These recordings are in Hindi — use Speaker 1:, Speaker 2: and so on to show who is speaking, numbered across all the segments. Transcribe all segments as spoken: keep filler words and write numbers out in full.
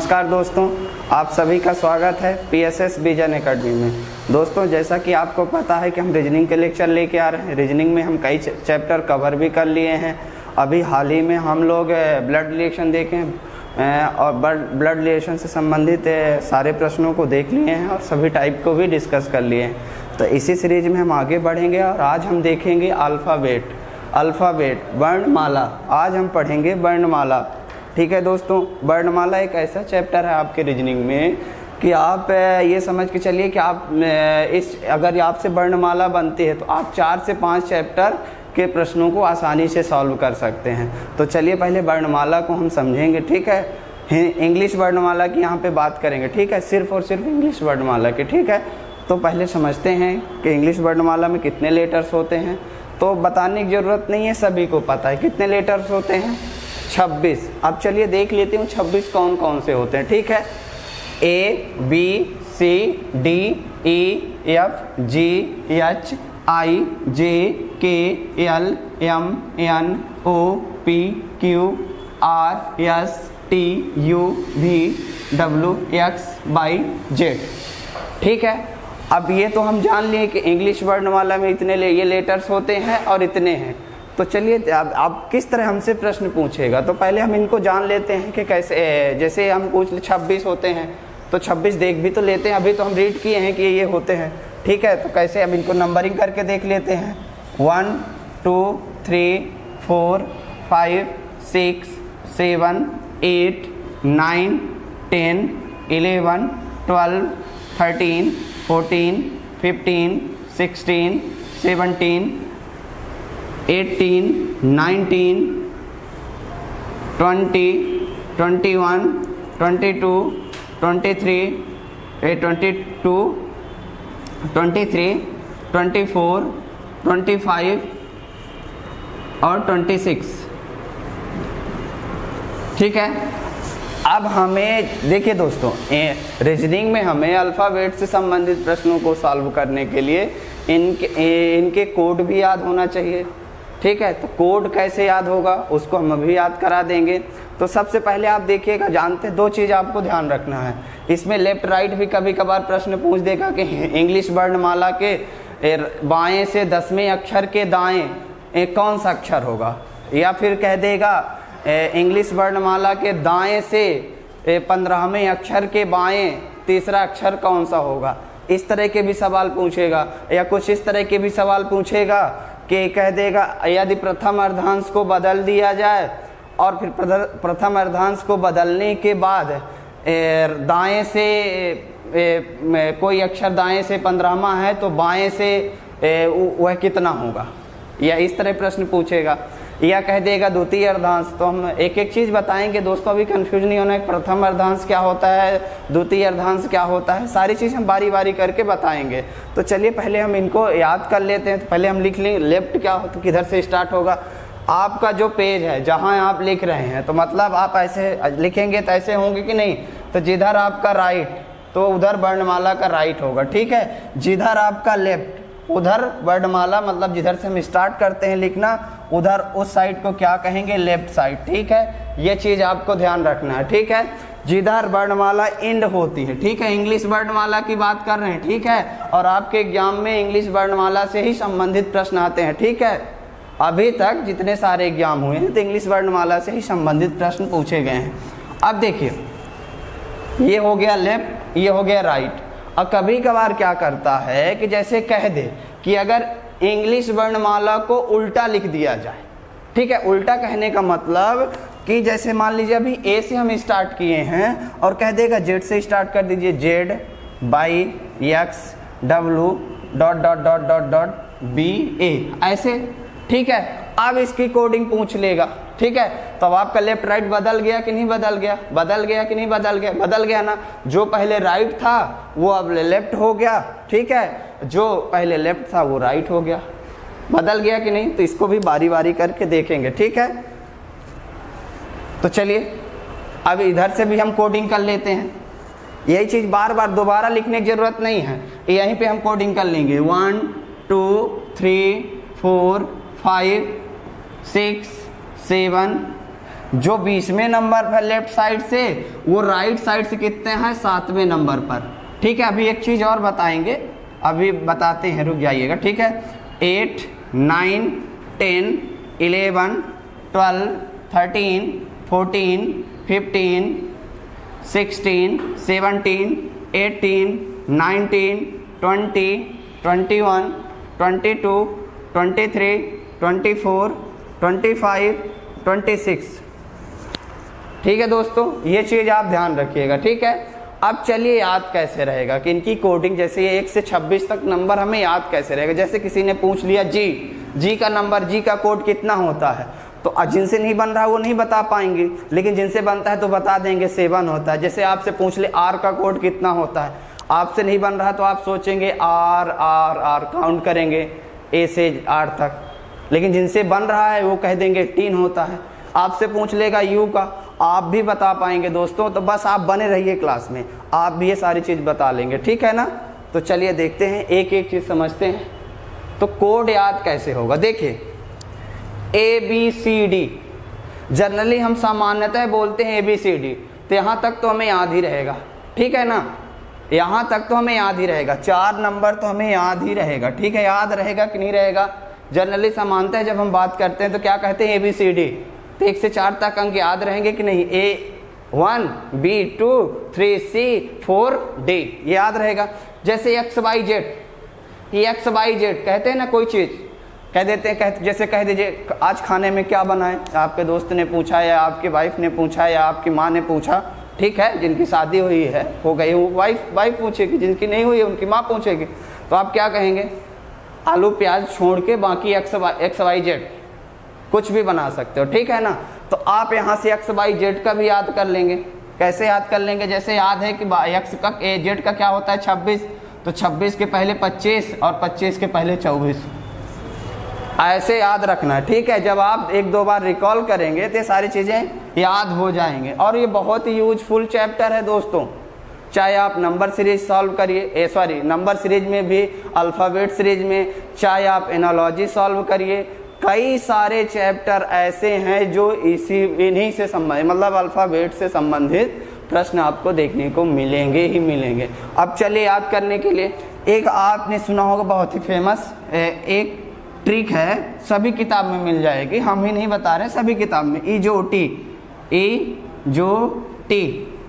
Speaker 1: नमस्कार दोस्तों, आप सभी का स्वागत है P S S vision academy में। दोस्तों, जैसा कि आपको पता है कि हम रीजनिंग के लेक्चर लेके आ रहे हैं। रीजनिंग में हम कई चैप्टर कवर भी कर लिए हैं। अभी हाल ही में हम लोग ब्लड रिलेशन देखे और ब्लड रिलेशन से संबंधित सारे प्रश्नों को देख लिए हैं और सभी टाइप को भी डिस्कस कर लिए हैं। तो इसी सीरीज में हम आगे बढ़ेंगे और आज हम देखेंगे अल्फ़ाबेट अल्फ़ाबेट वर्णमाला। आज हम पढ़ेंगे वर्णमाला। ठीक है दोस्तों, वर्णमाला एक ऐसा चैप्टर है आपके रीजनिंग में कि आप ये समझ के चलिए कि आप इस अगर आपसे वर्णमाला बनती है तो आप चार से पाँच चैप्टर के प्रश्नों को आसानी से सॉल्व कर सकते हैं। तो चलिए पहले वर्णमाला को हम समझेंगे। ठीक है, इंग्लिश वर्णमाला की यहाँ पे बात करेंगे। ठीक है, सिर्फ और सिर्फ इंग्लिश वर्णमाला की। ठीक है, तो पहले समझते हैं कि इंग्लिश वर्णमाला में कितने लेटर्स होते हैं। तो बताने की ज़रूरत नहीं है, सभी को पता है कितने लेटर्स होते हैं, छब्बीस। अब चलिए देख लेते हूँ छब्बीस कौन कौन से होते हैं। ठीक है, A B C D E F G H I J K L M N O P Q R S T U V W X Y Z. ठीक है, अब ये तो हम जान लिए कि इंग्लिश वर्णमाला में इतने ले ये लेटर्स होते हैं और इतने हैं। तो चलिए अब आप किस तरह हमसे प्रश्न पूछेगा, तो पहले हम इनको जान लेते हैं कि कैसे। जैसे हम पूछ ले छब्बीस होते हैं तो छब्बीस देख भी तो लेते हैं, अभी तो हम रीड किए हैं कि ये होते हैं। ठीक है, तो कैसे अब इनको नंबरिंग करके देख लेते हैं। One two three four five six seven eight nine ten eleven twelve thirteen fourteen fifteen sixteen seventeen eighteen nineteen twenty twenty one twenty two twenty three twenty two twenty three twenty four twenty five और ट्वेंटी सिक्स। ठीक है, अब हमें देखिए दोस्तों, रीजनिंग में हमें अल्फ़ाबेट से संबंधित प्रश्नों को सॉल्व करने के लिए इनके इनके कोड भी याद होना चाहिए। ठीक है, तो कोड कैसे याद होगा उसको हम अभी याद करा देंगे। तो सबसे पहले आप देखिएगा, जानते दो चीज़ आपको ध्यान रखना है। इसमें लेफ्ट राइट भी कभी कभार प्रश्न पूछ देगा कि इंग्लिश वर्णमाला के बाएं से दसवें अक्षर के दाएं कौन सा अक्षर होगा, या फिर कह देगा इंग्लिश वर्णमाला के दाएं से पंद्रहवें अक्षर के बाएं तीसरा अक्षर कौन सा होगा। इस तरह के भी सवाल पूछेगा, या कुछ इस तरह के भी सवाल पूछेगा कि कह देगा यदि प्रथम अर्धांश को बदल दिया जाए और फिर प्रथम अर्धांश को बदलने के बाद दाएं से ए, कोई अक्षर दाएं से पंद्रहवां है तो बाएं से वह कितना होगा, या इस तरह प्रश्न पूछेगा। या कह देगा द्वितीय अर्धांश। तो हम एक एक चीज़ बताएंगे दोस्तों, अभी कंफ्यूज नहीं होना है। प्रथम अर्धांश क्या होता है, द्वितीय अर्धांश क्या होता है, सारी चीज़ हम बारी बारी करके बताएंगे। तो चलिए पहले हम इनको याद कर लेते हैं। तो पहले हम लिख लेंगे लेफ्ट क्या हो, तो किधर से स्टार्ट होगा। आपका जो पेज है जहाँ आप लिख रहे हैं, तो मतलब आप ऐसे लिखेंगे तो ऐसे होंगे कि नहीं। तो जिधर आपका राइट तो उधर वर्णमाला का राइट होगा। ठीक है, जिधर आपका लेफ्ट उधर वर्णमाला, मतलब जिधर से हम स्टार्ट करते हैं लिखना उधर उस साइड को क्या कहेंगे, लेफ्ट साइड। ठीक है, ये चीज़ आपको ध्यान रखना है। ठीक है, जिधर वर्णमाला एंड होती है। ठीक है, इंग्लिश वर्णमाला की बात कर रहे हैं। ठीक है, और आपके एग्जाम में इंग्लिश वर्णमाला से ही संबंधित प्रश्न आते हैं। ठीक है, अभी तक जितने सारे एग्जाम हुए हैं तो इंग्लिश वर्णमाला से ही संबंधित प्रश्न पूछे गए हैं। अब देखिए, ये हो गया लेफ्ट, ये हो गया राइट। और कभी कभार क्या करता है कि जैसे कह दे कि अगर इंग्लिश वर्णमाला को उल्टा लिख दिया जाए। ठीक है, उल्टा कहने का मतलब कि जैसे मान लीजिए अभी ए से हम स्टार्ट किए हैं और कह देगा जेड से स्टार्ट कर दीजिए, Z Y X W dot dot dot dot dot B A, ऐसे। ठीक है, अब इसकी कोडिंग पूछ लेगा। ठीक है, तो अब आपका लेफ्ट राइट बदल गया कि नहीं बदल गया, बदल गया कि नहीं बदल गया, बदल गया ना। जो पहले राइट था वो अब लेफ्ट हो गया। ठीक है, जो पहले लेफ्ट था वो राइट हो गया, बदल गया कि नहीं। तो इसको भी बारी बारी करके देखेंगे। ठीक है, तो चलिए अब इधर से भी हम कोडिंग कर लेते हैं। यही चीज़ बार बार दोबारा लिखने की ज़रूरत नहीं है, यहीं पे हम कोडिंग कर लेंगे। One two three four five six seven जो बीसवें नंबर पर लेफ्ट साइड से, वो राइट साइड से कितने हैं, सातवें नंबर पर। ठीक है, अभी एक चीज़ और बताएंगे, अभी बताते हैं, रुक जाइएगा। ठीक है, eight, nine, ten, eleven, twelve, thirteen, fourteen, fifteen, sixteen, seventeen, eighteen, nineteen, twenty, twenty one, twenty two, twenty three, twenty four, twenty five, twenty six. ठीक है दोस्तों, ये चीज़ आप ध्यान रखिएगा। ठीक है, अब चलिए याद कैसे रहेगा कि इनकी कोडिंग, जैसे एक से छब्बीस तक नंबर हमें याद कैसे रहेगा। जैसे किसी ने पूछ लिया जी, जी का नंबर, जी का कोड कितना होता है, तो जिनसे नहीं बन रहा वो नहीं बता पाएंगे, लेकिन जिनसे बनता है तो बता देंगे, सेवन होता है। जैसे आपसे पूछ ले आर का कोड कितना होता है, आपसे नहीं बन रहा तो आप सोचेंगे आर आर आर, काउंट करेंगे ए से आर तक, लेकिन जिनसे बन रहा है वो कह देंगे टीन होता है। आपसे पूछ लेगा यू का, आप भी बता पाएंगे दोस्तों। तो बस आप बने रहिए क्लास में, आप भी ये सारी चीज़ बता लेंगे। ठीक है ना, तो चलिए देखते हैं, एक एक चीज़ समझते हैं। तो कोड याद कैसे होगा, देखिए A B C D, generally हम सामान्यतः बोलते हैं ए बी सी डी, तो यहाँ तक तो हमें याद ही रहेगा। ठीक है ना, यहाँ तक तो हमें याद ही रहेगा, चार नंबर तो हमें याद ही रहेगा। ठीक है, याद रहेगा कि नहीं रहेगा। जनरली सामान्यतः जब हम बात करते हैं तो क्या कहते हैं, ए बी सी डी, तो एक से चार तक अंक याद रहेंगे कि नहीं, A one, B two, three C, four D, ये याद रहेगा। जैसे एक्स वाई जेड, ये एक्स वाई जेड कहते हैं ना, कोई चीज़ कह देते हैं, कह, जैसे कह दीजिए आज खाने में क्या बनाए, आपके दोस्त ने पूछा या आपकी वाइफ ने पूछा या आपकी माँ ने पूछा। ठीक है, जिनकी शादी हुई है हो गई वो वाइफ वाइफ पूछेगी, जिनकी नहीं हुई है उनकी माँ पूछेगी, तो आप क्या कहेंगे, आलू प्याज छोड़ के बाकी X Y X Y Z कुछ भी बना सकते हो। ठीक है ना, तो आप यहाँ से एक्स वाई जेड का भी याद कर लेंगे। कैसे याद कर लेंगे, जैसे याद है कि एक्स का जेड का क्या होता है, छब्बीस, तो छब्बीस के पहले पच्चीस और पच्चीस के पहले चौबीस, ऐसे याद रखना है। ठीक है, जब आप एक दो बार रिकॉल करेंगे तो ये सारी चीज़ें याद हो जाएंगे। और ये बहुत ही यूजफुल चैप्टर है दोस्तों, चाहे आप नंबर सीरीज सॉल्व करिए, ए सॉरी नंबर सीरीज में भी, अल्फ़ाबेट सीरीज में, चाहे आप एनालॉजी सॉल्व करिए, कई सारे चैप्टर ऐसे हैं जो इसी इन्हीं से संबंधित, मतलब अल्फ़ाबेट से संबंधित प्रश्न आपको देखने को मिलेंगे ही मिलेंगे। अब चलिए याद करने के लिए, एक आपने सुना होगा बहुत ही फेमस एक ट्रिक है, सभी किताब में मिल जाएगी, हम ही नहीं बता रहे, सभी किताब में, ई जो टी, ई जो टी।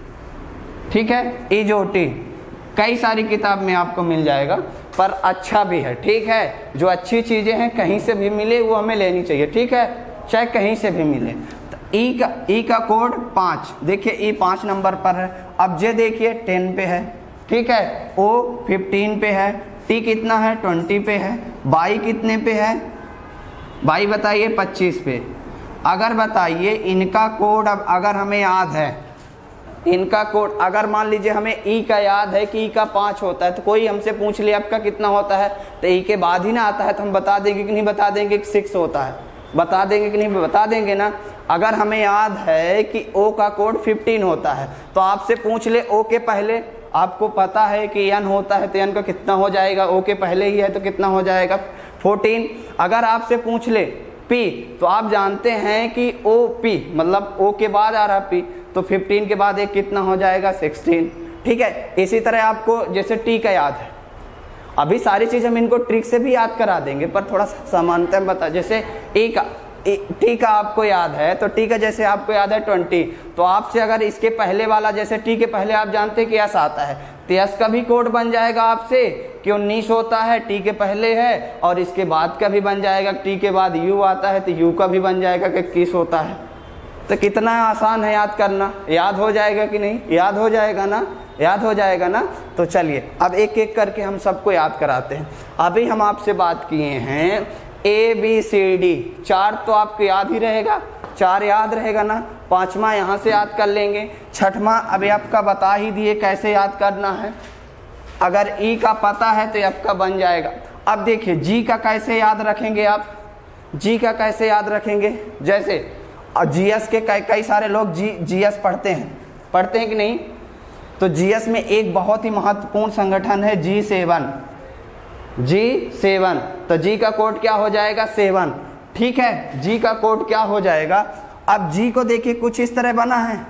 Speaker 1: ठीक है, ई जो टी कई सारी किताब में आपको मिल जाएगा, पर अच्छा भी है। ठीक है, जो अच्छी चीज़ें हैं कहीं से भी मिले वो हमें लेनी चाहिए। ठीक है, चाहे कहीं से भी मिले। तो ई का ई का कोड पाँच, देखिए ई पाँच नंबर पर है। अब जे देखिए टेन पे है। ठीक है, ओ फिफ्टीन पे है, टी कितना है, ट्वेंटी पे है, बाई कितने पे है, बाई बताइए पच्चीस पे। अगर बताइए इनका कोड, अब अगर हमें याद है इनका कोड, अगर मान लीजिए हमें ई का याद है कि ई का पाँच होता है, तो कोई हमसे पूछ लिया आपका कितना होता है, तो ई के बाद ही ना आता है, तो हम बता देंगे कि नहीं बता देंगे कि सिक्स होता है, बता देंगे कि नहीं बता देंगे ना। अगर हमें याद है कि ओ का कोड फिफ्टीन होता है, तो आपसे पूछ ले ओ के पहले, आपको पता है कि एन होता है, तो एन का कितना हो जाएगा, ओ के पहले ही है तो कितना हो जाएगा, फोर्टीन। अगर आपसे पूछ ले पी, तो आप जानते हैं कि ओ पी मतलब ओ के बाद आ रहा पी, तो फिफ्टीन के बाद एक कितना हो जाएगा, सिक्सटीन। ठीक है, इसी तरह आपको जैसे टी का याद है, अभी सारी चीज़ हम इनको ट्रिक से भी याद करा देंगे, पर थोड़ा सा समानता बता। जैसे ए का टी का आपको याद है, तो टी का जैसे आपको याद है ट्वेंटी, तो आपसे अगर इसके पहले वाला, जैसे टी के पहले आप जानते हैं कि एस आता है, तो एस का भी कोड बन जाएगा आपसे कि उन्नीस होता है, टी के पहले है, और इसके बाद का भी बन जाएगा, टी के बाद यू आता है तो यू का भी बन जाएगा कि इक्कीस होता है। तो कितना आसान है याद करना, याद हो जाएगा कि नहीं, याद हो जाएगा ना, याद हो जाएगा ना। तो चलिए अब एक एक करके हम सबको याद कराते हैं। अभी हम आपसे बात किए हैं ए बी सी डी, चार तो आपको याद ही रहेगा, चार याद रहेगा ना, पांचवा यहाँ से याद कर लेंगे, छठवां अभी आपका बता ही दिए कैसे याद करना है। अगर ई का पता है तो आपका बन जाएगा। अब देखिए जी का कैसे याद रखेंगे आप, जी का कैसे याद रखेंगे, जैसे जीएस के कई कई सारे लोग जी जीएस पढ़ते हैं, पढ़ते हैं कि नहीं, तो जीएस में एक बहुत ही महत्वपूर्ण संगठन है जी सेवन, जी सेवन, तो जी का कोड क्या हो जाएगा, सेवन। ठीक है, जी का कोड क्या हो जाएगा, अब जी को देखिए कुछ इस तरह बना है,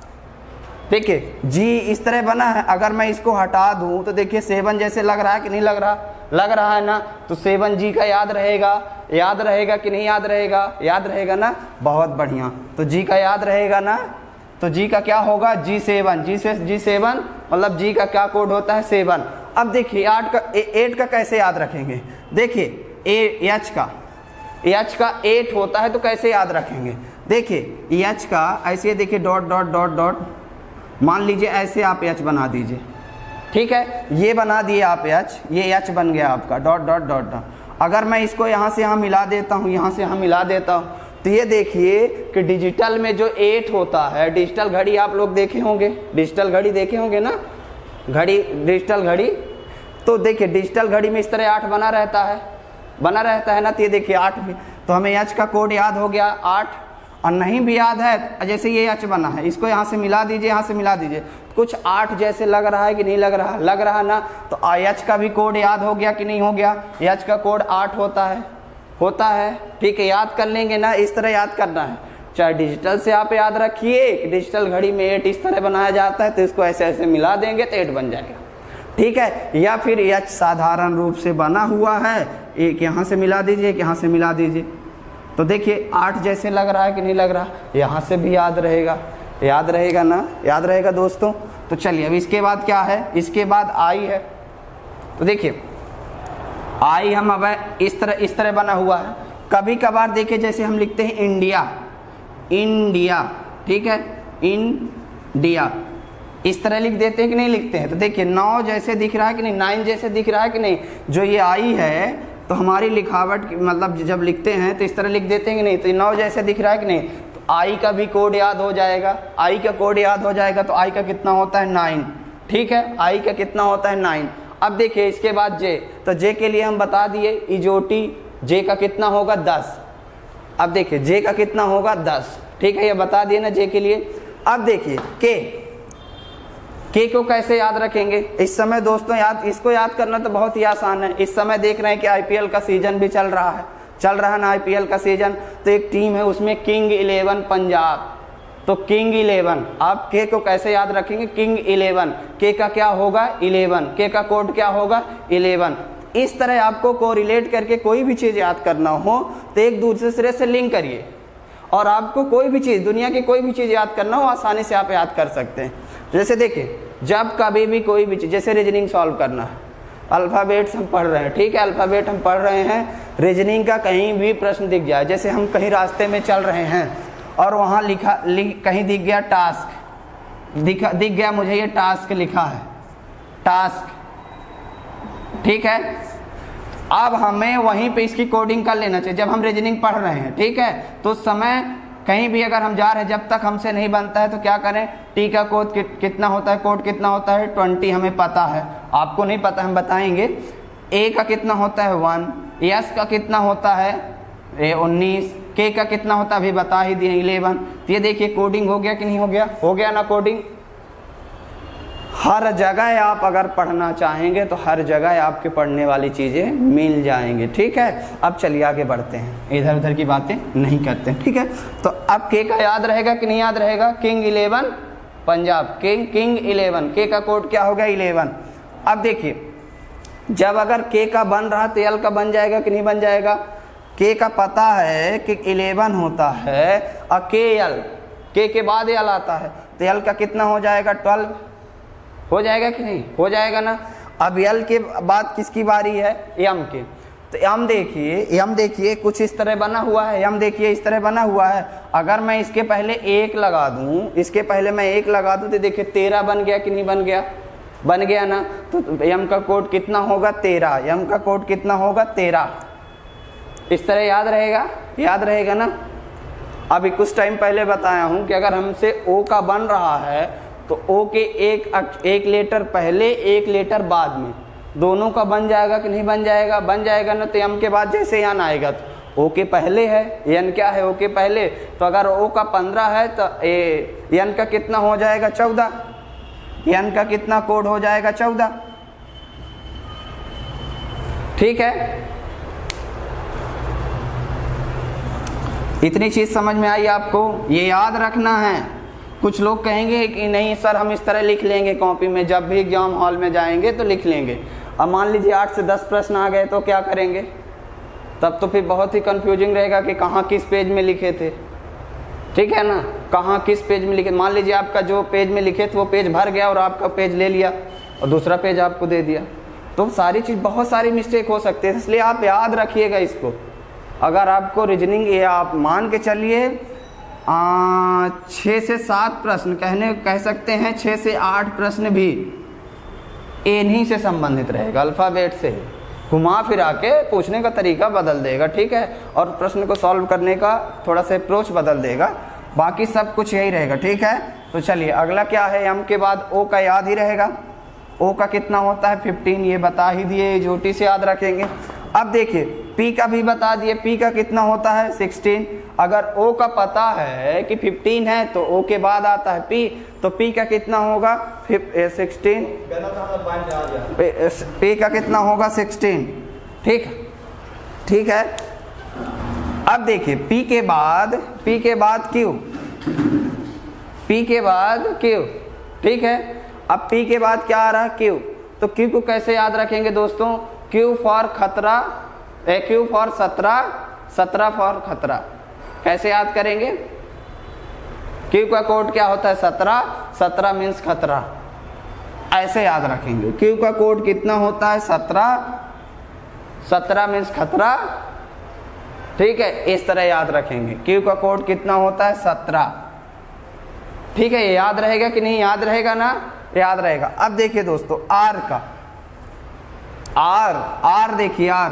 Speaker 1: देखिए जी इस तरह बना है। अगर मैं इसको हटा दूं तो देखिए सेवन जैसे लग रहा है कि नहीं लग रहा, लग रहा है ना। तो सेवन जी का याद रहेगा, याद रहेगा कि नहीं याद रहेगा, याद रहेगा ना, बहुत बढ़िया। तो जी का याद रहेगा ना, तो जी का क्या होगा, जी सेवन, जी से जी सेवन मतलब जी का क्या कोड होता है, सेवन। अब देखिए आठ का एट का कैसे याद रखेंगे, देखिए ए एच का एच का एट होता है तो कैसे याद रखेंगे, देखिए एच का ऐसे देखिए डॉट डॉट डॉट डॉट, मान लीजिए ऐसे आप एच बना दीजिए, ठीक है, ये बना दिए आप एच, ये एच बन गया आपका डॉट डॉट डॉट डॉट। अगर मैं इसको यहाँ से यहाँ मिला देता हूँ, यहाँ से यहाँ मिला देता हूँ, तो ये देखिए कि डिजिटल में जो एट होता है, डिजिटल घड़ी आप लोग देखे होंगे, डिजिटल घड़ी देखे होंगे ना, घड़ी डिजिटल घड़ी, तो देखिए डिजिटल घड़ी में इस तरह आठ बना रहता है, बना रहता है ना। तो ये देखिए आठ भी, तो हमें एच का कोड याद हो गया आठ। और नहीं भी याद है, जैसे ये एच बना है, इसको यहाँ से मिला दीजिए, यहाँ से मिला दीजिए, कुछ आठ जैसे लग रहा है कि नहीं लग रहा, लग रहा ना। तो एच का भी कोड याद हो गया कि नहीं हो गया, एच का कोड आठ होता है, होता है, ठीक है, याद कर लेंगे ना, इस तरह याद करना है। चाहे डिजिटल से आप याद रखिए कि डिजिटल घड़ी में एट इस तरह बनाया जाता है, तो इसको ऐसे ऐसे मिला देंगे तो एट बन जाएगा, ठीक है। या फिर एच साधारण रूप से बना हुआ है, एक यहाँ से मिला दीजिए, एक यहाँ से मिला दीजिए, तो देखिए आठ जैसे लग रहा है कि नहीं लग रहा, यहाँ से भी याद रहेगा, याद रहेगा ना, याद रहेगा दोस्तों। तो चलिए अब इसके बाद क्या है, इसके बाद आई है। तो देखिए आई हम अब इस तरह इस तरह बना हुआ है। कभी कभार देखिए जैसे हम लिखते हैं इंडिया, इंडिया, ठीक है, इंडिया, इस तरह लिख देते हैं कि नहीं लिखते हैं। तो देखिए नौ जैसे दिख रहा है कि नहीं, नाइन जैसे दिख रहा है कि नहीं। जो ये आई है तो हमारी लिखावट मतलब जब लिखते हैं तो इस तरह लिख देते हैं कि नहीं, तो नौ जैसे दिख रहा है कि नहीं। तो आई का भी कोड याद हो जाएगा, आई का कोड याद हो जाएगा। तो आई का कितना होता है, नाइन, ठीक है, आई का कितना होता है, नाइन। अब देखिए इसके बाद जे, तो जे के लिए हम बता दिए इजोटी, जे का कितना होगा, दस। अब देखिए जे का कितना होगा, दस, ठीक है, ये बता दिए ना जे के लिए। अब देखिए के, के को कैसे याद रखेंगे इस समय दोस्तों, याद इसको याद करना तो बहुत ही आसान है। इस समय देख रहे हैं कि आईपीएल का सीजन भी चल रहा है, चल रहा है ना आईपीएल का सीजन। तो एक टीम है उसमें किंग इलेवन पंजाब, तो किंग इलेवन, आप के को कैसे याद रखेंगे, किंग इलेवन, के का क्या होगा, इलेवन, के का कोड क्या होगा, इलेवन। इस तरह आपको कोरिलेट करके कोई भी चीज़ याद करना हो तो एक दूसरे से लिंक करिए, और आपको कोई भी चीज़, दुनिया की कोई भी चीज़ याद करना हो आसानी से आप याद कर सकते हैं। जैसे देखिए जब कभी भी कोई भी चीज़, जैसे रीजनिंग सॉल्व करना है, अल्फ़ाबेट्स हम पढ़ रहे हैं, ठीक है, अल्फ़ाबेट हम पढ़ रहे हैं, रीजनिंग का कहीं भी प्रश्न दिख जाए, जैसे हम कहीं रास्ते में चल रहे हैं और वहाँ लिखा लिख कहीं दिख गया टास्क, दिखा दिख गया मुझे ये टास्क लिखा है, टास्क, ठीक है। अब हमें वहीं पे इसकी कोडिंग कर लेना चाहिए जब हम रीजनिंग पढ़ रहे हैं, ठीक है। तो उस समय कहीं भी अगर हम जा रहे हैं, जब तक हमसे नहीं बनता है तो क्या करें, टी का कोड कि, कितना होता है, कोड कितना होता है, ट्वेंटी, हमें पता है, आपको नहीं पता हम बताएंगे। ए का कितना होता है, वन, एस का कितना होता है, ए उन्नीस, के का कितना होता है अभी बता ही दिए, इलेवन। तो ये देखिए कोडिंग हो गया कि नहीं हो गया, हो गया ना कोडिंग। हर जगह आप अगर पढ़ना चाहेंगे तो हर जगह आपके पढ़ने वाली चीज़ें मिल जाएंगे, ठीक है। अब चलिए आगे बढ़ते हैं, इधर उधर की बातें नहीं करते हैं, ठीक है। तो अब के का याद रहेगा कि नहीं याद रहेगा, king eleven Punjab, king king eleven, K का कोड क्या हो गया, इलेवन। अब देखिए जब अगर के का बन रहा तो एल का बन जाएगा कि नहीं बन जाएगा। के का पता है कि इलेवन होता है और के एल, के के बाद एल आता है, तो एल का कितना हो जाएगा, ट्वेल्व, हो जाएगा कि नहीं, हो जाएगा ना। अब यल के बाद किसकी बारी है, यम की। तो यम देखिए, यम देखिए कुछ इस तरह बना हुआ है, यम देखिए इस तरह बना हुआ है। अगर मैं इसके पहले एक लगा दूं, इसके पहले मैं एक लगा दूं तो देखिए तेरह बन गया कि नहीं बन गया, बन गया ना। तो यम का कोड कितना होगा, तेरह, यम का कोड कितना होगा, तेरह। इस तरह याद रहेगा, याद रहेगा ना। अभी कुछ टाइम पहले बताया हूं कि अगर हमसे ओ का बन रहा है तो ओ के एक एक लेटर पहले एक लेटर बाद में, दोनों का बन जाएगा कि नहीं बन जाएगा, बन जाएगा ना। तो एम के बाद जैसे यन आएगा तो ओ के पहले है, यन क्या है, ओ के पहले। तो अगर ओ का पंद्रह है तो ए यन का कितना हो जाएगा, चौदह, यन का कितना कोड हो जाएगा, चौदह, ठीक है। इतनी चीज़ समझ में आई आपको? ये याद रखना है। कुछ लोग कहेंगे कि नहीं सर हम इस तरह लिख लेंगे कॉपी में, जब भी एग्जाम हॉल में जाएंगे तो लिख लेंगे। अब मान लीजिए आठ से दस प्रश्न आ गए तो क्या करेंगे? तब तो फिर बहुत ही कंफ्यूजिंग रहेगा कि कहाँ किस पेज में लिखे थे, ठीक है ना, कहाँ किस पेज में लिखे। मान लीजिए आपका जो पेज में लिखे थे वो पेज भर गया और आपका पेज ले लिया और दूसरा पेज आपको दे दिया, तो सारी चीज़ बहुत सारी मिस्टेक हो सकती है। इसलिए आप याद रखिएगा इसको। अगर आपको रीजनिंग ये आप मान के चलिए छः से सात प्रश्न कहने कह सकते हैं, छः से आठ प्रश्न भी इन्हीं से संबंधित रहेगा, अल्फ़ाबेट से। घुमा फिरा के पूछने का तरीका बदल देगा, ठीक है, और प्रश्न को सॉल्व करने का थोड़ा सा अप्रोच बदल देगा, बाकी सब कुछ यही रहेगा, ठीक है। तो चलिए अगला क्या है, एम के बाद ओ का याद ही रहेगा। ओ का कितना होता है फिफ्टीन, ये बता ही दिए, जोटी से याद रखेंगे। अब देखिए पी का भी बता दिए, पी का कितना होता है सिक्सटीन। अगर ओ का पता है कि फिफ्टीन है तो ओ के बाद आता है पी, तो पी का कितना होगा सिक्सटीन, पी का कितना होगा सिक्सटीन, ठीक ठीक है। अब देखिए पी के बाद, पी के बाद क्यू, पी के बाद क्यू, ठीक है। अब पी के बाद क्या आ रहा है क्यू, तो क्यू को कैसे याद रखेंगे दोस्तों, क्यू फॉर खतरा, ए क्यू फॉर सत्रह, सत्रह फॉर खतरा, कैसे याद करेंगे? क्यू का कोड क्या होता है सत्रह, सत्रह मीन्स खतरा, ऐसे याद रखेंगे। क्यू का कोड कितना होता है सत्रह, सत्रह मीन्स खतरा, ठीक है, इस तरह याद रखेंगे। क्यू का कोड कितना होता है सत्रह, ठीक है, ये याद रहेगा कि नहीं? याद रहेगा ना, याद रहेगा। अब देखिए दोस्तों आर का, आर आर देखिए आर,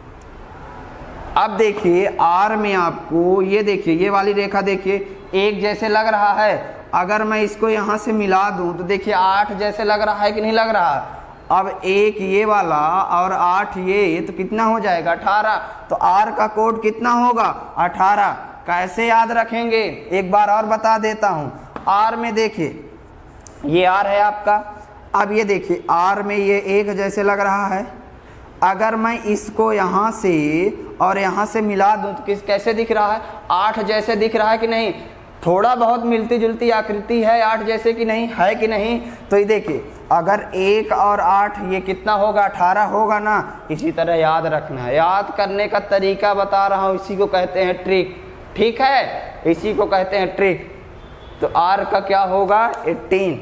Speaker 1: अब देखिए आर में आपको ये देखिए ये वाली रेखा देखिए एक जैसे लग रहा है, अगर मैं इसको यहाँ से मिला दूं तो देखिए आठ जैसे लग रहा है कि नहीं लग रहा? अब एक ये वाला और आठ ये, तो कितना हो जाएगा अठारह, तो आर का कोड कितना होगा अठारह। कैसे याद रखेंगे एक बार और बता देता हूँ। आर में देखिए ये आर है आपका, अब ये देखिए आर में ये एक जैसे लग रहा है, अगर मैं इसको यहाँ से और यहाँ से मिला दूँ तो किस कैसे दिख रहा है? आठ जैसे दिख रहा है कि नहीं? थोड़ा बहुत मिलती जुलती आकृति है आठ जैसे कि नहीं है कि नहीं? तो ये देखिए अगर एक और आठ ये कितना होगा अठारह होगा ना। इसी तरह याद रखना है, याद करने का तरीका बता रहा हूँ, इसी को कहते हैं ट्रिक, ठीक है, इसी को कहते हैं ट्रिक। तो आर का क्या होगा अठारह,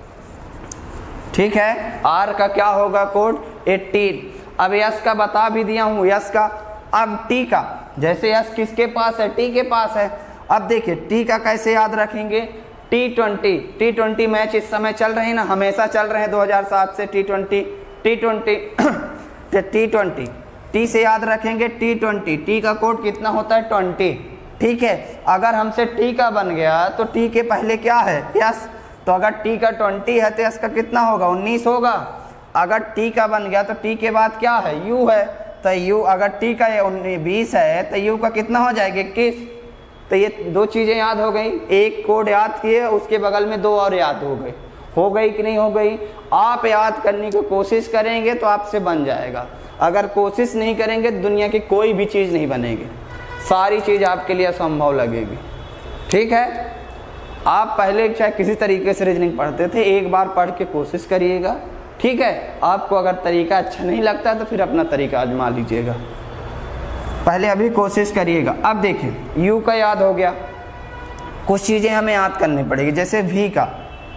Speaker 1: ठीक है, आर का क्या होगा कोड अठारह। अब यस का बता भी दिया हूँ, यस का। अब टी का, जैसे यस किसके पास है? टी के पास है। अब देखिए टी का कैसे याद रखेंगे? T twenty, T twenty match इस समय चल रहे हैं ना, हमेशा चल रहे हैं दो हज़ार सात से T twenty, T twenty T twenty, T से याद रखेंगे टी ट्वेंटी, टी का कोड कितना होता है ट्वेंटी, ठीक है। अगर हमसे टी का बन गया तो टी के पहले क्या है यस, तो अगर टी का ट्वेंटी है तो यस का कितना होगा उन्नीस होगा। अगर टी का बन गया तो टी के बाद क्या है यू है, तो यू अगर टी का बीस है तो यू का कितना हो जाएगा इक्कीस। तो ये दो चीज़ें याद हो गई, एक कोड याद किए उसके बगल में दो और याद हो गई, हो गई कि नहीं हो गई? आप याद करने की कोशिश करेंगे तो आपसे बन जाएगा, अगर कोशिश नहीं करेंगे दुनिया की कोई भी चीज़ नहीं बनेगी, सारी चीज़ आपके लिए असंभव लगेगी, ठीक है। आप पहले चाहे किसी तरीके से रीजनिंग पढ़ते थे, एक बार पढ़ के कोशिश करिएगा, ठीक है। आपको अगर तरीका अच्छा नहीं लगता तो फिर अपना तरीका आजमा लीजिएगा, पहले अभी कोशिश करिएगा। अब देखिए यू का याद हो गया, कुछ चीज़ें हमें याद करनी पड़ेगी, जैसे वी का,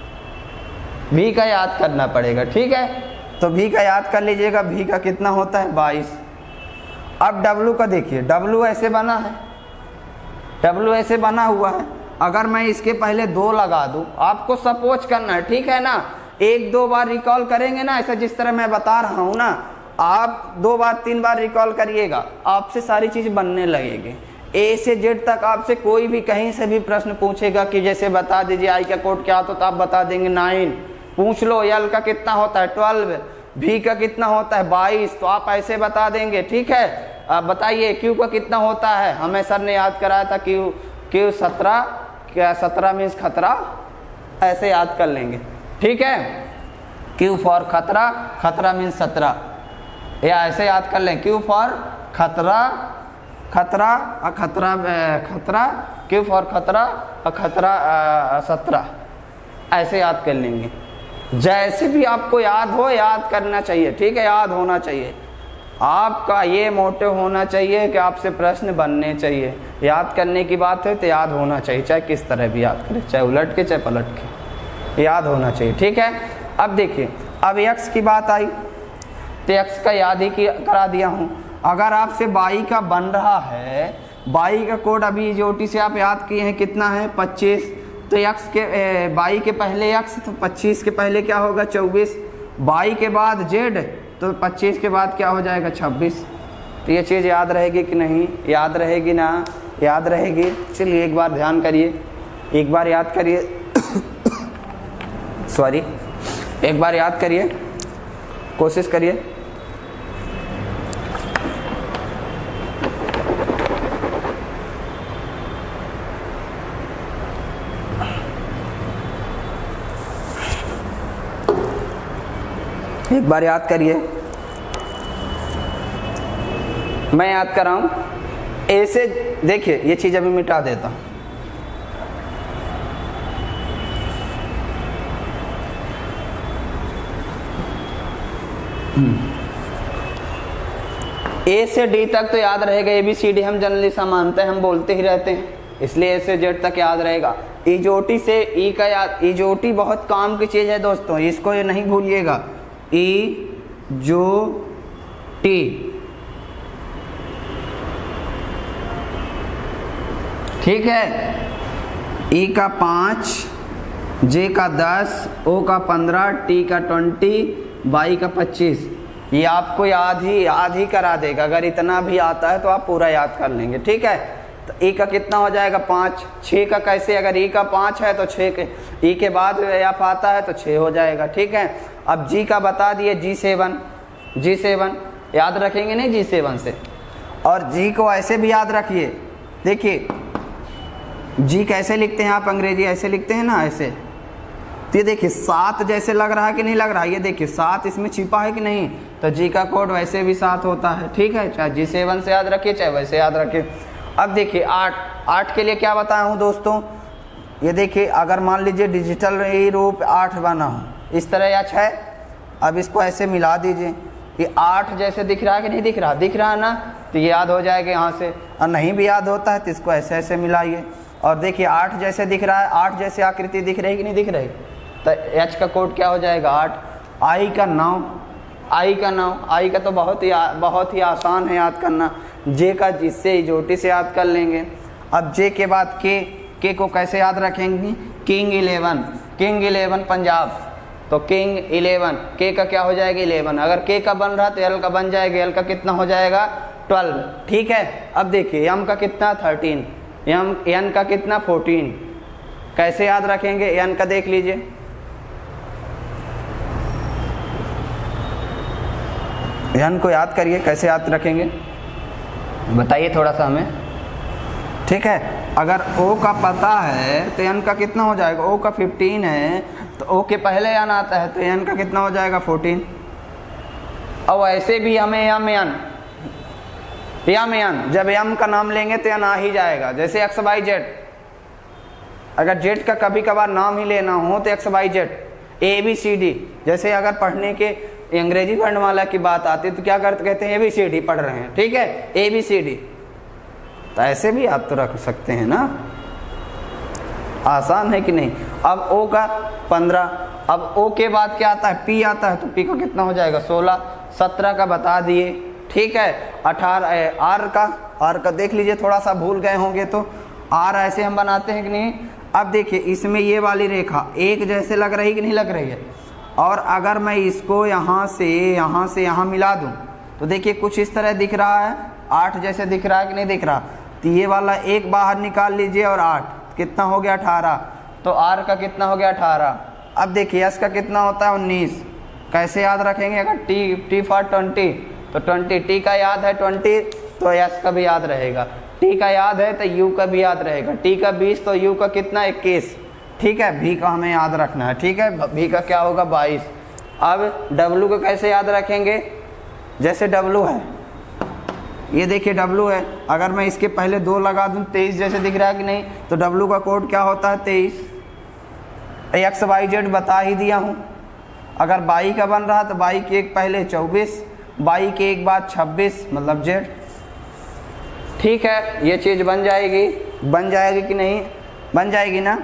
Speaker 1: वी का याद करना पड़ेगा, ठीक है। तो वी का याद कर लीजिएगा, वी का कितना होता है बाईस। अब डब्लू का देखिए, डब्लू ऐसे बना है, डब्लू ऐसे बना हुआ है, अगर मैं इसके पहले दो लगा दूं, आपको सपोज करना है, ठीक है ना, एक दो बार रिकॉल करेंगे ना, ऐसा जिस तरह मैं बता रहा हूं ना, आप दो बार तीन बार रिकॉल करिएगा, आपसे सारी चीज़ बनने लगेगी। ए से जेड तक आपसे कोई भी कहीं से भी प्रश्न पूछेगा कि जैसे बता दीजिए आई का कोड क्या, तो आप बता देंगे नाइन, पूछ लो एल का कितना होता है ट्वेल्व, भी का कितना होता है बाईस, तो आप ऐसे बता देंगे, ठीक है। आप बताइए क्यू का कितना होता है, हमें सर ने याद कराया था क्यू, क्यू सत्रह, क्या सत्रह मीन्स खतरा, ऐसे याद कर लेंगे, ठीक है। क्यू फॉर खतरा, खतरा मीन्स सत्रह, या ऐसे याद कर लें क्यू फॉर खतरा खतरा अखतरा खतरा क्यू फॉर खतरा अखतरा सत्रह, ऐसे याद कर लेंगे। जैसे भी आपको याद हो याद करना चाहिए, ठीक है, याद होना चाहिए। आपका ये मोटिव होना चाहिए कि आपसे प्रश्न बनने चाहिए। याद करने की बात है तो याद होना चाहिए, चाहे किस तरह भी याद करें, चाहे उलट के चाहे पलट के, याद होना चाहिए, ठीक है। अब देखिए, अब यक्स की बात आई तो यक्स का याद ही करा दिया हूँ। अगर आपसे बाई का बन रहा है, बाई का कोड अभी जोटी से आप याद किए हैं कितना है पच्चीस, तो यक्स के बाई के पहले यक्स तो पच्चीस के पहले क्या होगा चौबीस, बाई के बाद जेड तो पच्चीस के बाद क्या हो जाएगा छब्बीस। तो ये चीज़ याद रहेगी कि नहीं, याद रहेगी ना, याद रहेगी। चलिए एक बार ध्यान करिए, एक बार याद करिए सॉरी एक बार याद करिए, कोशिश करिए। एक बार याद करिए, मैं याद कर रहा हूं। ऐसे देखिए, ये चीज अभी मिटा देता हूं। ए से डी तक तो याद रहेगा, ए बी सी डी हम जनरली सा मानते हैं, हम बोलते ही रहते हैं, इसलिए ए से जेड तक याद रहेगा। इजोटी से ई का याद, इजोटी बहुत काम की चीज है दोस्तों, इसको ये नहीं भूलिएगा। ई जो टी, ठीक है, ई का पाँच, जे का दस, ओ का पंद्रह, टी का ट्वेंटी, बाई का पच्चीस। ये आपको याद ही याद ही करा देगा। अगर इतना भी आता है तो आप पूरा याद कर लेंगे, ठीक है। तो ई का कितना हो जाएगा पाँच, छः का कैसे, अगर ई का पाँच है तो छः के ई के बाद एफ आता है तो छः हो जाएगा, ठीक है। अब जी का बता दिए, जी सेवन, जी सेवन याद रखेंगे नहीं जी सेवन से, और जी को ऐसे भी याद रखिए। देखिए जी कैसे लिखते हैं आप, अंग्रेजी ऐसे लिखते हैं ना, ऐसे। तो ये देखिए सात जैसे लग रहा है कि नहीं लग रहा है, ये देखिए सात इसमें छिपा है कि नहीं, तो जी का कोड वैसे भी सात होता है, ठीक है। चाहे जी सेवन से याद रखिए चाहे वैसे याद रखिए। अब देखिए आठ, आठ के लिए क्या बताया हूँ दोस्तों, ये देखिए अगर मान लीजिए डिजिटल रूप आठ बना हो इस तरह या छः, अब इसको ऐसे मिला दीजिए, ये आठ जैसे दिख रहा है कि नहीं दिख रहा, दिख रहा है ना, तो ये याद हो जाएगा यहाँ से। और नहीं भी याद होता है तो इसको ऐसे ऐसे मिलाइए, और देखिए आठ जैसे दिख रहा है, आठ जैसे आकृति दिख रही कि नहीं दिख रही, तो एच का कोड क्या हो जाएगा आठ। आई का नौ, आई का नौ, आई का तो बहुत ही बहुत ही आसान है याद करना। जे का जिससे इजोटी से याद कर लेंगे। अब जे के बाद के, के को कैसे याद रखेंगे, king eleven, king eleven Punjab, तो किंग इलेवन, के का क्या हो जाएगा इलेवन, अगर के का बन रहा तो एल का बन जाएगा, एल का कितना हो जाएगा ट्वेल्व, ठीक है। अब देखिए एम का कितना थर्टीन, एम एन का कितना फोर्टीन, कैसे याद रखेंगे, एन का देख लीजिए, एन को याद करिए, कैसे याद रखेंगे बताइए थोड़ा सा हमें, ठीक है। अगर ओ का पता है तो एन का कितना हो जाएगा, ओ का फिफ्टीन है तो ओ के पहले एन आता है तो एन का कितना हो जाएगा फोर्टीन। और ऐसे भी हमें एम एन एम एन जब एम का नाम लेंगे तो एन आ ही जाएगा, जैसे एक्स वाई जेड, अगर जेड का कभी कभार नाम ही लेना हो तो X Y Z, A B C D, जैसे अगर पढ़ने के अंग्रेजी वर्णमाला की बात आती है तो क्या करते कहते हैं ए बी सी डी पढ़ रहे हैं, ठीक है, ए बी सी डी, तो ऐसे भी आप तो रख सकते हैं ना, आसान है कि नहीं। अब ओ का पंद्रह, अब ओ के बाद क्या आता है, पी आता है, तो पी का कितना हो जाएगा सोलह, सत्रह का बता दिए, ठीक है। अठारह, आर का, आर का देख लीजिए, थोड़ा सा भूल गए होंगे तो आर ऐसे हम बनाते हैं कि नहीं। अब देखिए इसमें ये वाली रेखा एक जैसे लग रही कि नहीं लग रही है, और अगर मैं इसको यहाँ से यहाँ से यहाँ मिला दूँ तो देखिए कुछ इस तरह दिख रहा है, आठ जैसे दिख रहा है कि नहीं दिख रहा, तो ये वाला एक बाहर निकाल लीजिए और आठ कितना हो गया अठारह, तो आर का कितना हो गया अठारह। अब देखिए एस का कितना होता है उन्नीस, कैसे याद रखेंगे, अगर टी टी फॉर ट्वेंटी तो ट्वेंटी, टी का याद है ट्वेंटी तो एस का भी याद रहेगा, टी का याद है तो यू का भी याद रहेगा, टी का बीस तो यू का कितना इक्कीस, ठीक है। भी का हमें याद रखना है, ठीक है, भी का क्या होगा बाईस। अब डब्लू को कैसे याद रखेंगे, जैसे डब्लू है ये देखिए W है, अगर मैं इसके पहले दो लगा दूं तेईस जैसे दिख रहा है कि नहीं, तो W का कोड क्या होता है तेईस। एक्स वाई जेड बता ही दिया हूँ। अगर बाई का बन रहा तो बाई के एक पहले चौबीस, बाई के एक बाद छब्बीस मतलब जेड। ठीक है, ये चीज़ बन जाएगी, बन जाएगी कि नहीं, बन जाएगी ना।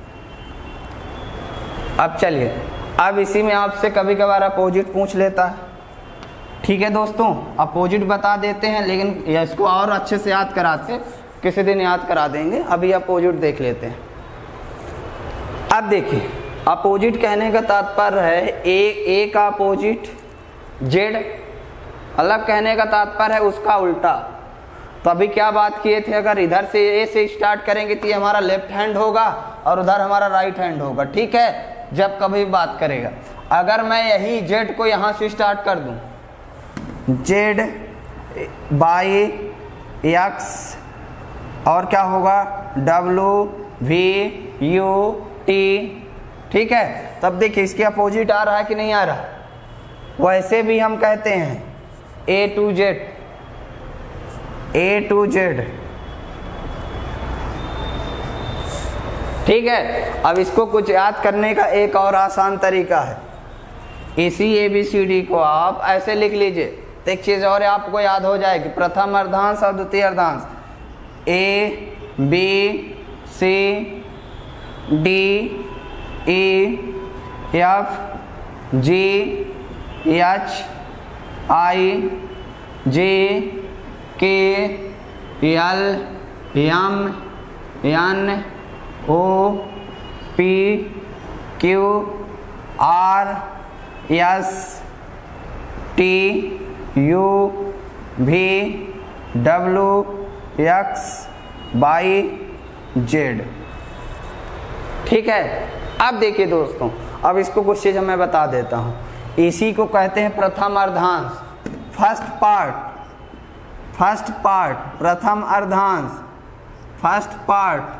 Speaker 1: अब चलिए, अब इसी में आपसे कभी कभार अपोजिट पूछ लेता है। ठीक है दोस्तों, अपोजिट बता देते हैं, लेकिन इसको और अच्छे से याद कराते, किसी दिन याद करा देंगे। अभी अपोजिट देख लेते हैं। अब देखिए, अपोजिट कहने का तात्पर्य है ए ए का अपोजिट जेड, अलग कहने का तात्पर्य है उसका उल्टा। तो अभी क्या बात किए थे, अगर इधर से ए से स्टार्ट करेंगे तो ये हमारा लेफ्ट हैंड होगा और उधर हमारा राइट हैंड होगा। ठीक है, जब कभी बात करेगा। अगर मैं यही जेड को यहाँ से स्टार्ट कर दूँ, जेड बाई एक्स और क्या होगा डब्लू वी यू टी। ठीक है, तब देखिए इसके अपोजिट आ रहा है कि नहीं आ रहा। वैसे भी हम कहते हैं A to Z, A to Z. ठीक है, अब इसको कुछ याद करने का एक और आसान तरीका है। इसी ए बी सी डी को आप ऐसे लिख लीजिए, तो एक चीज़ और आपको याद हो जाएगी, प्रथम अर्धांश और द्वितीय अर्धांश। A B C D E F G H I J K L M N O P Q R S T U V W X Y Z. ठीक है, अब देखिए दोस्तों, अब इसको कुछ चीज़ मैं बता देता हूँ। इसी को कहते हैं प्रथम अर्धांश, फर्स्ट पार्ट, फर्स्ट पार्ट, प्रथम अर्धांश, फर्स्ट पार्ट।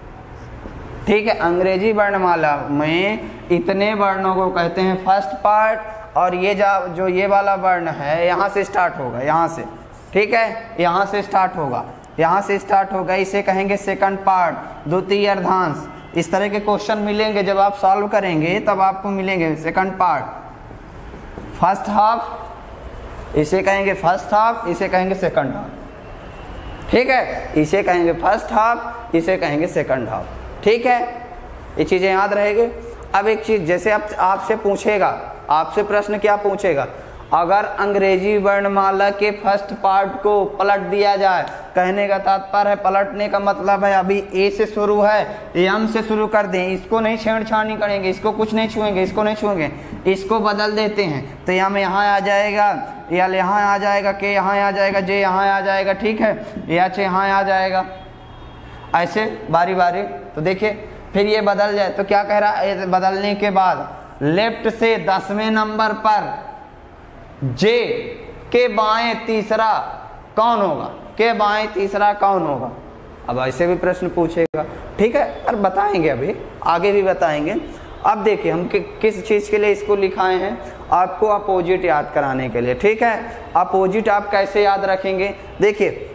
Speaker 1: ठीक है, अंग्रेजी वर्णमाला में इतने वर्णों को कहते हैं फर्स्ट पार्ट, और ये जा जो ये वाला वर्ण है यहाँ से स्टार्ट होगा, यहाँ से। ठीक है, यहाँ से स्टार्ट होगा, यहाँ से स्टार्ट होगा, इसे कहेंगे सेकंड पार्ट, द्वितीय अर्धांश। इस तरह के क्वेश्चन मिलेंगे, जब आप सॉल्व करेंगे तब आपको मिलेंगे सेकंड पार्ट, फर्स्ट हाफ, इसे कहेंगे फर्स्ट हाफ, इसे कहेंगे सेकंड हाफ। ठीक है, इसे कहेंगे फर्स्ट हाफ, इसे कहेंगे सेकंड हाफ। ठीक है, ये चीज़ें याद रहेगी। अब एक चीज़, जैसे आप आपसे पूछेगा, आपसे प्रश्न क्या पूछेगा, अगर अंग्रेजी वर्णमाला के फर्स्ट पार्ट को पलट दिया जाए, कहने का तात्पर्य है, पलटने का मतलब है अभी ए से शुरू है, एम से शुरू कर दें, इसको नहीं छेड़छाड़ नहीं करेंगे, इसको कुछ नहीं छुएंगे, इसको नहीं छुएंगे, इसको बदल देते हैं, तो एम यहाँ आ जाएगा, एल यहाँ आ जाएगा, के यहाँ आ जाएगा, जे यहाँ आ जाएगा। ठीक है, एच यहाँ आ जाएगा, ऐसे बारी बारी। तो देखिए फिर ये बदल जाए तो क्या कह रहा है, बदलने के बाद लेफ्ट से दसवें नंबर पर जे के बाएं तीसरा कौन होगा, के बाएं तीसरा कौन होगा। अब ऐसे भी प्रश्न पूछेगा। ठीक है, और बताएंगे, अभी आगे भी बताएंगे। अब देखिए हम कि, किस चीज़ के लिए इसको लिखाए हैं, आपको अपोजिट याद कराने के लिए। ठीक है, अपोजिट आप कैसे याद रखेंगे, देखिए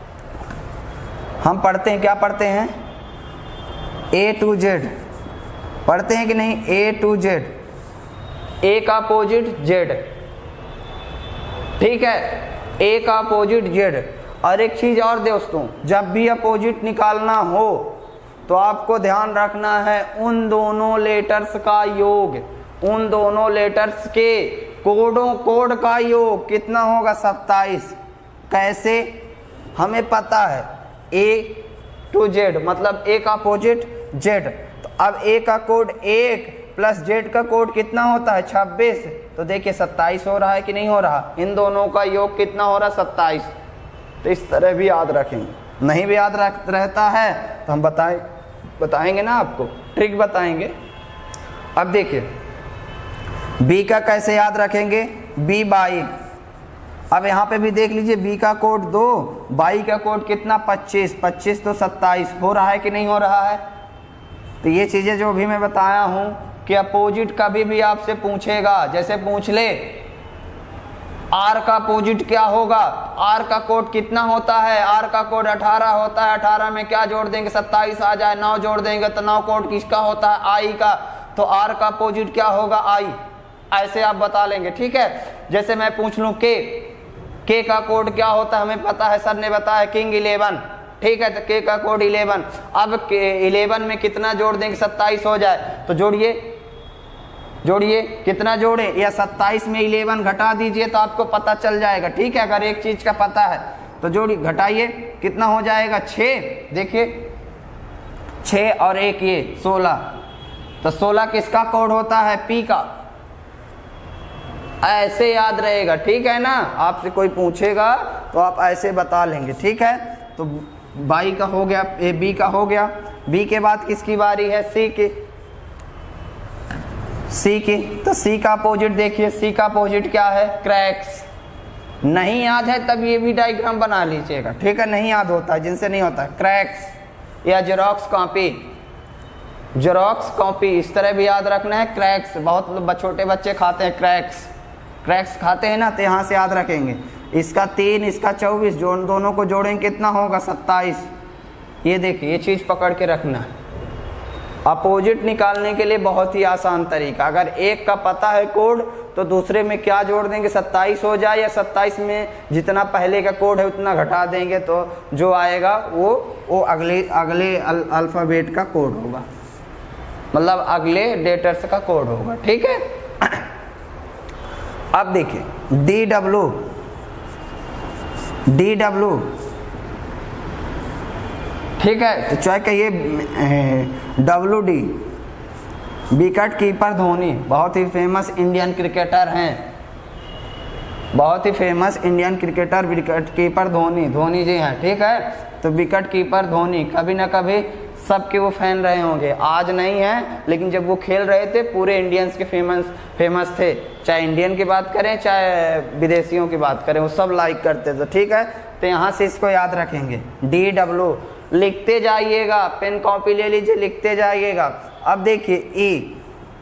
Speaker 1: हम पढ़ते हैं, क्या पढ़ते हैं, ए टू जेड पढ़ते हैं कि नहीं, ए टू जेड, ए का अपोजिट जेड। ठीक है, ए का अपोजिट जेड। और एक चीज़ और दोस्तों, जब भी अपोजिट निकालना हो तो आपको ध्यान रखना है उन दोनों लेटर्स का योग, उन दोनों लेटर्स के कोडों कोड का योग कितना होगा, सत्ताईस। कैसे, हमें पता है ए टू जेड मतलब ए का अपोजिट जेड, तो अब ए का कोड एक प्लस जेड का कोड कितना होता है, छब्बीस। तो देखिए सत्ताईस हो रहा है कि नहीं हो रहा, इन दोनों का योग कितना हो रहा, सत्ताईस। तो इस तरह भी याद रखेंगे, नहीं भी याद रख रहता है तो हम बताएं बताएंगे ना, आपको ट्रिक बताएंगे। अब देखिए बी का कैसे याद रखेंगे, बी बाई। अब यहाँ पे भी देख लीजिए, बी का कोड दो, बाई का कोड कितना, पच्चीस, पच्चीस तो सत्ताईस हो रहा है कि नहीं हो रहा है। तो ये चीज़ें जो भी मैं बताया हूँ कि अपोजिट कभी भी आपसे पूछेगा, जैसे पूछ ले आर का अपोजिट क्या होगा, आर का कोड कितना होता है, आर का कोड अठारह होता है, अठारह में क्या जोड़ देंगे, सत्ताईस आ जाए, नौ जोड़ देंगे तो नौ कोड किसका होता है, आई का, तो आर का अपोजिट क्या होगा, आई। ऐसे आप बता लेंगे, ठीक है। जैसे मैं पूछ लूं के, के का कोड क्या होता है, हमें पता है, सर ने बताया किंग इलेवन, ठीक है, तो के का कोड इलेवन। अब इलेवन में कितना जोड़ देंगे, सत्ताईस हो जाए, तो जोड़िए जोड़िए कितना जोड़े, या सत्ताईस में इलेवन घटा दीजिए तो आपको पता चल जाएगा, ठीक है। अगर एक चीज का पता है तो जोड़ी घटाइए, कितना हो जाएगा, छः। देखिए छः और एक ये सोलह, तो सोलह किसका कोड होता है, पी का। ऐसे याद रहेगा, ठीक है ना। आपसे कोई पूछेगा तो आप ऐसे बता लेंगे, ठीक है। तो बाई का हो गया, ए बी का हो गया। बी के बाद किसकी बारी है, सी की। सी की, तो सी का अपोजिट देखिए, सी का अपोजिट क्या है, क्रैक्स। नहीं याद है तब ये भी डायग्राम बना लीजिएगा, ठीक है। नहीं याद होता है, जिनसे नहीं होता है, क्रैक्स या जेरोक्स कॉपी, जेरोक्स कॉपी इस तरह भी याद रखना है। क्रैक्स, बहुत छोटे बच्चे खाते हैं क्रैक्स, क्रैक्स खाते हैं ना, तो यहाँ से याद रखेंगे। इसका तीन, इसका चौबीस, जो दोनों को जोड़ेंगे कितना होगा, सत्ताईस। ये देखिए, ये चीज़ पकड़ के रखना है। अपोजिट निकालने के लिए बहुत ही आसान तरीका, अगर एक का पता है कोड तो दूसरे में क्या जोड़ देंगे, सत्ताईस हो जाए, या सत्ताईस में जितना पहले का कोड है उतना घटा देंगे, तो जो आएगा वो वो अगले अगले अल, अल्फ़ाबेट का कोड होगा, मतलब अगले लेटर्स का कोड होगा, ठीक है। अब देखिए डी डब्ल्यू, डी डब्ल्यू, ठीक है। तो चाहे कहिए W D, wicket keeper Dhoni, बहुत ही फेमस इंडियन क्रिकेटर हैं, बहुत ही famous Indian cricketer wicket keeper Dhoni, Dhoni ji हैं, ठीक है। तो विकेट कीपर धोनी कभी ना कभी सबके वो फैन रहे होंगे, आज नहीं है लेकिन जब वो खेल रहे थे पूरे इंडियंस के फेमस फेमस थे, चाहे इंडियन की बात करें चाहे विदेशियों की बात करें, वो सब लाइक करते थे, ठीक है। तो यहाँ से इसको याद रखेंगे, डी डब्ल्यू, लिखते जाइएगा, पेन कॉपी ले लीजिए, लिखते जाइएगा। अब देखिए ई,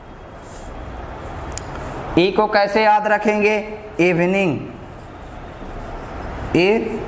Speaker 1: ई को कैसे याद रखेंगे, इवनिंग, ए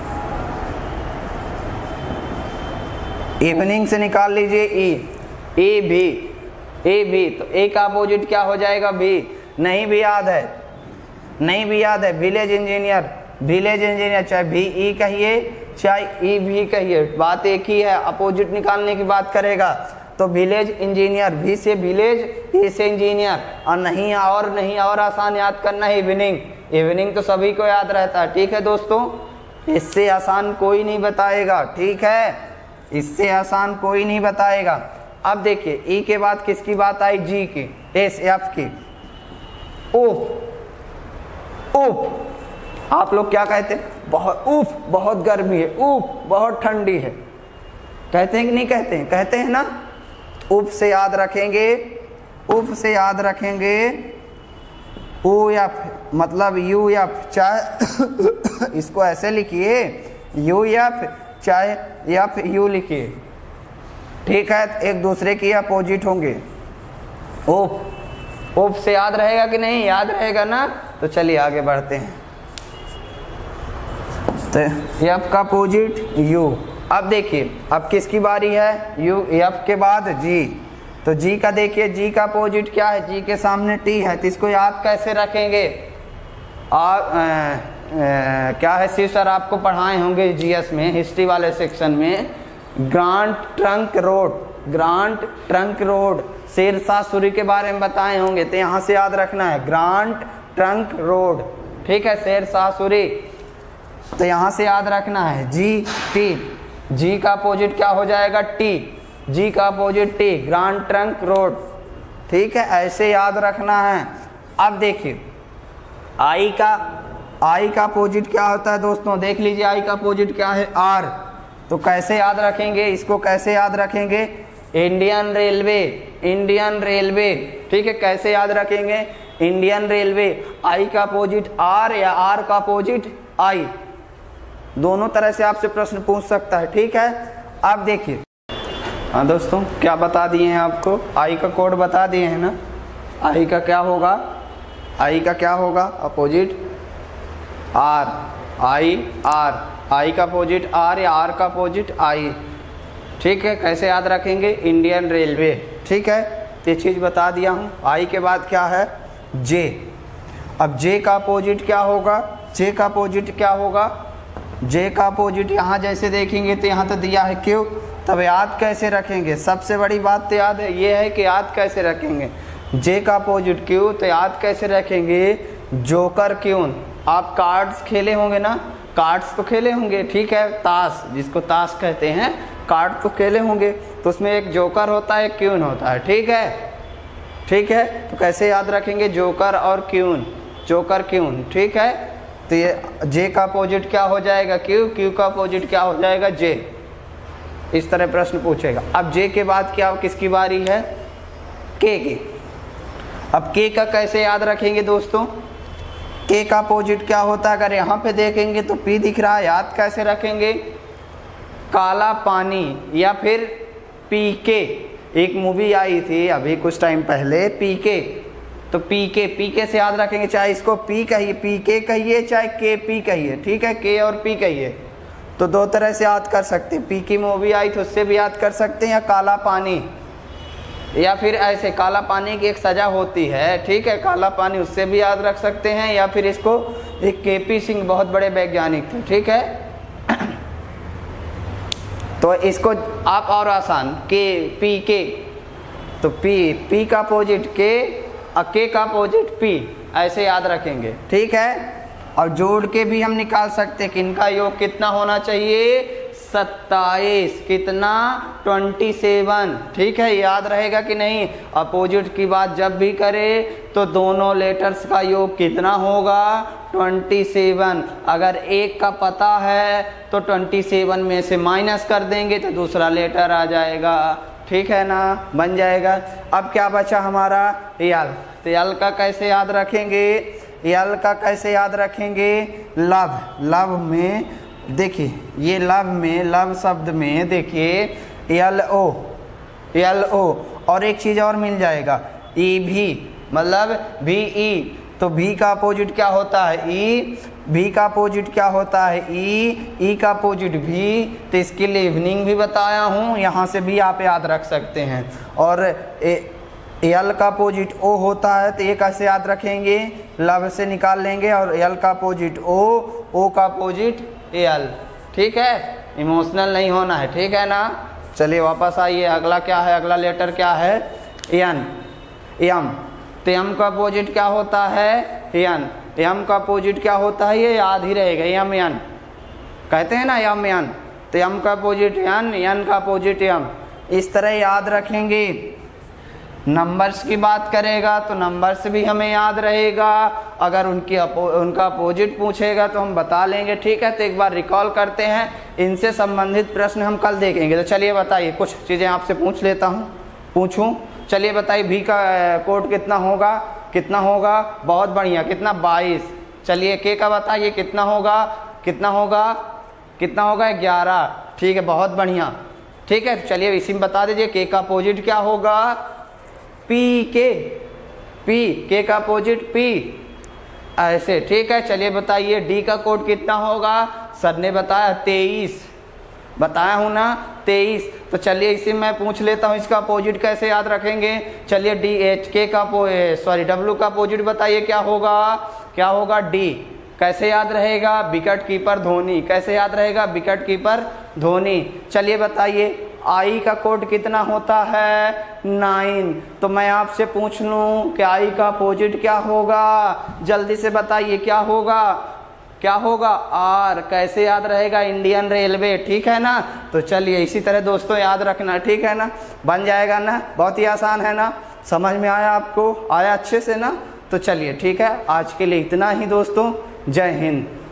Speaker 1: इवनिंग से निकाल लीजिए ई, ए भी, ए भी, तो ए का अपोजिट क्या हो जाएगा, भी। नहीं भी याद है, नहीं भी याद है, विलेज इंजीनियर, विलेज इंजीनियर, चाहे भी ई कहिए चाहे ई भी कहिए, बात एक ही है। अपोजिट निकालने की बात करेगा तो विलेज इंजीनियर, भी से विलेज, ई से इंजीनियर, और नहीं और नहीं और आसान याद करना है इवनिंग। इवनिंग तो सभी को याद रहता है, ठीक है दोस्तों, इससे आसान कोई नहीं बताएगा, ठीक है, इससे आसान कोई नहीं बताएगा। अब देखिए ई के बाद किसकी बात आई, जी की, एस एफ की, उफ, उफ, आप लोग क्या कहते हैं, बहुत उफ बहुत गर्मी है, उफ बहुत ठंडी है, कहते हैं कि नहीं कहते हैं, कहते हैं ना। उफ से याद रखेंगे, उफ से याद रखेंगे, ओ एफ मतलब यू एफ, चाहे इसको ऐसे लिखिए यू एफ चाहे एफ यू लिखिए, ठीक है, एक दूसरे की अपोजिट होंगे। उफ, उफ से याद रहेगा कि नहीं, याद रहेगा ना, तो चलिए आगे बढ़ते हैं। तो एफ का अपोजिट यू। अब देखिए अब किसकी बारी है, यू, एफ के बाद जी, तो जी का देखिए, जी का अपोजिट क्या है, जी के सामने टी है, तो इसको याद कैसे रखेंगे। और क्या है, शिव सर आपको पढ़ाए होंगे जीएस में, हिस्ट्री वाले सेक्शन में, grand trunk road, grand trunk road, Sher Shah Suri के बारे में बताए होंगे, तो यहाँ से याद रखना है ग्रांड ट्रंक रोड, ठीक है, शेरशाह सूरी, तो यहाँ से याद रखना है जी टी, जी का अपोजिट क्या हो जाएगा, टी, जी का opposite T, grand trunk road, ठीक है, ऐसे याद रखना है। अब देखिए आई का, आई का अपोजिट क्या होता है दोस्तों, देख लीजिए आई का अपोजिट क्या है, आर, तो कैसे याद रखेंगे, इसको कैसे याद रखेंगे, इंडियन रेलवे, इंडियन रेलवे, ठीक है, कैसे याद रखेंगे, इंडियन रेलवे। आई का अपोजिट आर या आर का अपोजिट आई, दोनों तरह से आपसे प्रश्न पूछ सकता है, ठीक है। अब देखिए, हाँ दोस्तों क्या बता दिए हैं आपको, आई का कोड बता दिए हैं ना, आई का क्या होगा, आई का क्या होगा opposite, R, I R, I का अपोजिट आर या आर का अपोजिट आई। ठीक है, कैसे याद रखेंगे? Indian railway. ठीक है, ये चीज़ बता दिया हूँ। आई के बाद क्या है? जे। अब जे का अपोजिट क्या होगा? जे का अपोजिट क्या होगा? जे का अपोजिट यहाँ जैसे देखेंगे तो यहाँ तो दिया है क्यू, तब याद कैसे रखेंगे? सबसे बड़ी बात तो याद है ये है कि याद कैसे रखेंगे। जे का अपोजिट क्यू, तो याद कैसे रखेंगे? Joker queue. आप कार्ड्स खेले होंगे ना, कार्ड्स तो खेले होंगे, ठीक है, ताश जिसको ताश कहते हैं, कार्ड तो खेले होंगे, तो उसमें एक जोकर होता है, एक क्यून होता है। ठीक है, ठीक है, तो कैसे याद रखेंगे? जोकर और क्यून, जोकर क्यून। ठीक है, तो ये जे का अपोजिट क्या हो जाएगा? क्यू, क्यू का अपोजिट क्या हो जाएगा? जे। इस तरह प्रश्न पूछेगा। अब जे के बाद क्या, किसकी बारी है? के की। अब के का कैसे याद रखेंगे दोस्तों? के का अपोजिट क्या होता है? अगर यहाँ पे देखेंगे तो पी दिख रहा है, याद कैसे रखेंगे? काला पानी या फिर पी के। एक मूवी आई थी अभी कुछ टाइम पहले, पी के, तो पी के, पी के से याद रखेंगे, चाहे इसको पी कहिए, पी के कहिए, चाहे के पी कहिए। ठीक है, के और पी कहिए, तो दो तरह से याद कर सकते हैं। पी की मूवी आई तो उससे भी याद कर सकते हैं, या काला पानी, या फिर ऐसे काला पानी की एक सज़ा होती है, ठीक है, काला पानी, उससे भी याद रख सकते हैं। या फिर इसको एक के पी सिंह बहुत बड़े वैज्ञानिक थे, ठीक है, तो इसको आप और आसान, के पी के, तो पी, पी का अपोजिट के और के का अपोजिट पी, ऐसे याद रखेंगे। ठीक है, और जोड़ के भी हम निकाल सकते हैं कि इनका योग कितना होना चाहिए? सत्ताईस। कितना? Twenty seven. ठीक है, याद रहेगा कि नहीं? अपोजिट की बात जब भी करे तो दोनों लेटर्स का योग कितना होगा? Twenty seven. अगर एक का पता है तो ट्वेंटी सेवन में से माइनस कर देंगे तो दूसरा लेटर आ जाएगा। ठीक है ना, बन जाएगा। अब क्या बचा हमारा? यल। तो यल का कैसे याद रखेंगे? यल का कैसे याद रखेंगे? लव। लव में देखिए, ये लव में, लव शब्द में देखिए एल ओ, एल ओ, और एक चीज़ और मिल जाएगा, ई भी, मतलब भी ई, तो भी का अपोजिट क्या होता है? ई। भी का अपोजिट क्या होता है? ई। ई का अपोजिट भी, तो इसके लिए इवनिंग भी बताया हूँ, यहाँ से भी आप याद रख सकते हैं। और एल का अपोजिट ओ होता है, तो ये कैसे याद रखेंगे? लव से निकाल लेंगे, और एल का अपोजिट ओ, ओ का अपोजिट एल। ठीक है, इमोशनल नहीं होना है, ठीक है ना। चलिए वापस आइए, अगला क्या है? अगला लेटर क्या है? N, M. तो यम का अपोजिट क्या होता है? यन। यम का अपोजिट क्या होता है? ये याद ही रहेगा, यम यन कहते हैं ना, यम यन, तो यम का अपोजिट यन, यन का अपोजिट यम, इस तरह याद रखेंगे। नंबर्स की बात करेगा तो नंबर्स भी हमें याद रहेगा, अगर उनकी अपो, उनका अपोजिट पूछेगा तो हम बता लेंगे। ठीक है, तो एक बार रिकॉल करते हैं, इनसे संबंधित प्रश्न हम कल देखेंगे। तो चलिए बताइए, कुछ चीज़ें आपसे पूछ लेता हूँ, पूछूं? चलिए बताइए, भी का कोड कितना होगा? कितना होगा? बहुत बढ़िया, कितना? बाईस। चलिए के का बताइए कितना होगा? कितना होगा? कितना होगा? ग्यारह। ठीक है, बहुत बढ़िया। ठीक है, तो चलिए इसी में बता दीजिए, के का अपोजिट क्या होगा? पी के, पी, के का अपोजिट पी, ऐसे। ठीक है, चलिए बताइए डी का कोड कितना होगा? सर ने बताया तेईस, बताया हूँ ना, तेईस। तो चलिए इसी में पूछ लेता हूँ, इसका अपोजिट कैसे याद रखेंगे? चलिए डी एच के का सॉरी डब्ल्यू का अपोजिट बताइए क्या होगा? क्या होगा? डी। कैसे याद रहेगा? Wicket keeper Dhoni. कैसे याद रहेगा? Wicket keeper Dhoni. चलिए बताइए आई का कोड कितना होता है? नाइन। तो मैं आपसे पूछ लूँ कि आई का अपोजिट क्या होगा? जल्दी से बताइए क्या होगा? क्या होगा? आर। कैसे याद रहेगा? Indian railway. ठीक है ना, तो चलिए इसी तरह दोस्तों याद रखना, ठीक है ना, बन जाएगा ना, बहुत ही आसान है ना, समझ में आया आपको? आया अच्छे से ना? तो चलिए ठीक है, आज के लिए इतना ही दोस्तों, जय हिंद।